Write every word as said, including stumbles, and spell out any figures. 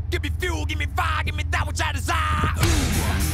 Give me fuel, give me fire, give me that which I desire. Ooh.